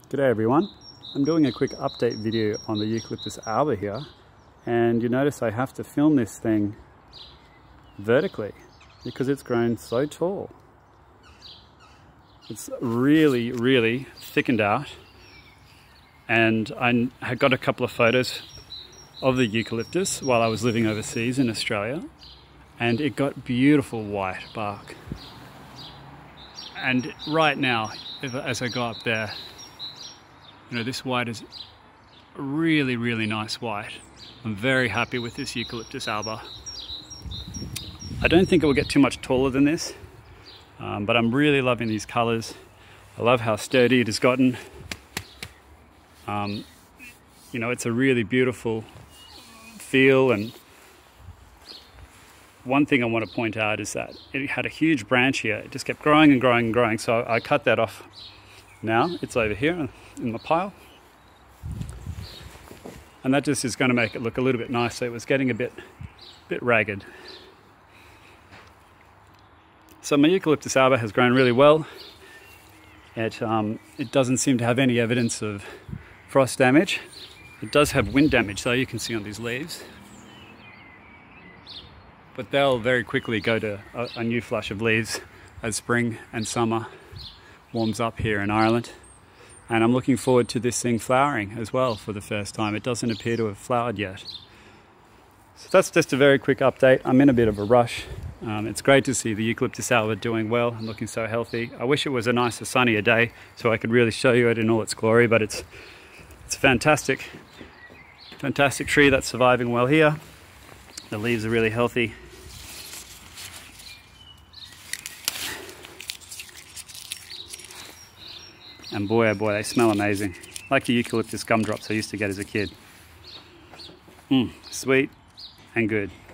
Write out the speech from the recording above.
G'day everyone, I'm doing a quick update video on the Eucalyptus Alba here, and you notice I have to film this thing vertically because it's grown so tall. It's really thickened out, and I had got a couple of photos of the eucalyptus while I was living overseas in Australia, and it got beautiful white bark. And right now, as I go up there, you know, this white is really nice white. I'm very happy with this Eucalyptus Alba. I don't think it will get too much taller than this, but I'm really loving these colors. I love how sturdy it has gotten. You know, it's a really beautiful feel, and one thing I want to point out is that it had a huge branch here. It just kept growing and growing and growing, so I cut that off. Now it's over here in my pile, and that just is going to make it look a little bit nicer. It was getting a bit ragged. So my Eucalyptus Alba has grown really well. It doesn't seem to have any evidence of frost damage. It does have wind damage, though, you can see on these leaves. But they'll very quickly go to a new flush of leaves as spring and summer warms up here in Ireland. And I'm looking forward to this thing flowering as well for the first time. It doesn't appear to have flowered yet. So that's just a very quick update. I'm in a bit of a rush. It's great to see the Eucalyptus Alba doing well and looking so healthy. I wish it was a nicer, sunnier day so I could really show you it in all its glory, but it's a fantastic tree that's surviving well here. The leaves are really healthy. And boy, oh boy, they smell amazing. Like the eucalyptus gumdrops I used to get as a kid. Sweet and good.